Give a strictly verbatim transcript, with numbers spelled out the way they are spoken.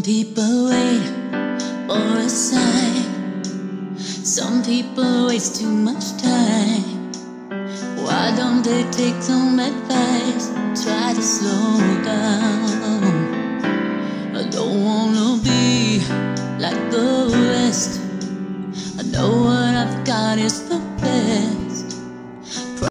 people wait for a sign. Some people waste too much time. Why don't they take some advice? Try to slow down. I don't wanna be like the rest. I know what I've got is the